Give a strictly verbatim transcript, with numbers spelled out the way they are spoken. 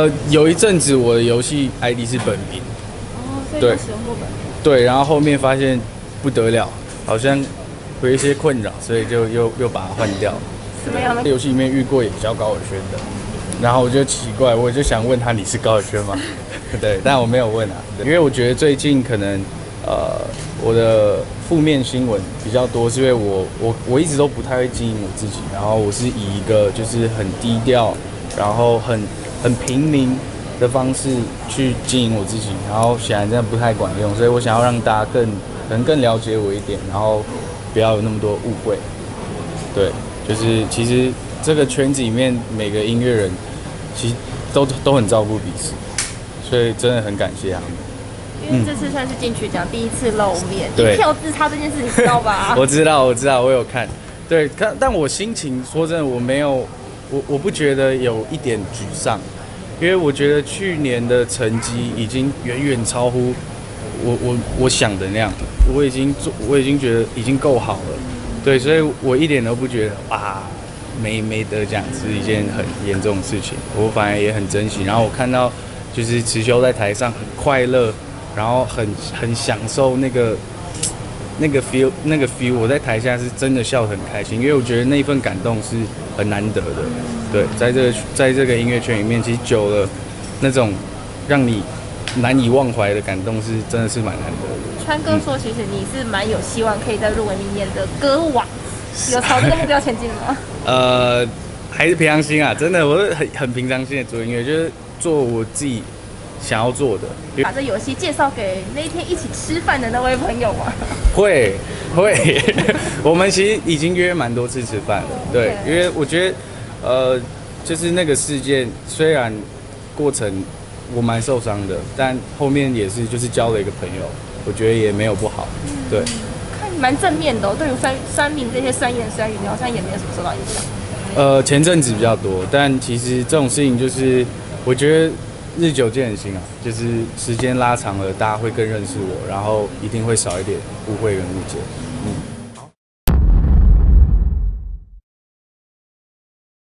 呃，有一阵子我的游戏 I D 是本名， 哦，所以对有使用过本名。 对，然后后面发现不得了，好像有一些困扰，所以就又又把它换掉。 什么样的？ 游戏里面遇过也叫高尔宣的，然后我就奇怪，我就想问他你是高尔宣吗？对，但我没有问啊，因为我觉得最近可能呃我的负面新闻比较多，是因为我我我一直都不太会经营我自己，然后我是以一个就是很低调，然后很很平民的方式去经营我自己，然后显然真的不太管用，所以我想要让大家更可能更了解我一点，然后不要有那么多误会。对，就是其实这个圈子里面每个音乐人其实都都很照顾彼此，所以真的很感谢他们。 因为这次算是金曲奖第一次露面， 对一票自差这件事你知道吧？ 我知道，我知道，我有看。对，但但我心情说真的，我没有，我我不觉得有一点沮丧，因为我觉得去年的成绩已经远远超乎我我我想的那样，我已经做，我已经觉得已经够好了。对，所以我一点都不觉得啊，没没得奖是一件很严重的事情，我反而也很珍惜。然后我看到就是池修在台上很快乐，然后很很享受那个那个 feel 那个 feel， 我在台下是真的笑得很开心，因为我觉得那一份感动是很难得的。对，在这个在这个音乐圈里面，其实久了那种让你难以忘怀的感动是真的是蛮难得的。 川哥说，其实你是蛮有希望可以在入围明年的歌王，有朝这个目标前进吗？ 呃，还是平常心啊，真的，我是很很平常心的做音乐，就是做我自己想要做的。 把这游戏介绍给那一天一起吃饭的那位朋友吗？ 会会，我们其实已经约蛮多次吃饭了，对，因为我觉得，呃，就是那个事件虽然过程我蛮受伤的，但后面也是就是交了一个朋友，我觉得也没有不好，对。 看你蛮正面的、哦，对于酸酸民这些酸言酸语，你好像也没有什么受到影响。 呃，前阵子比较多，但其实这种事情就是我觉得日久见人心啊，就是时间拉长了，大家会更认识我，然后一定会少一点误会跟误解。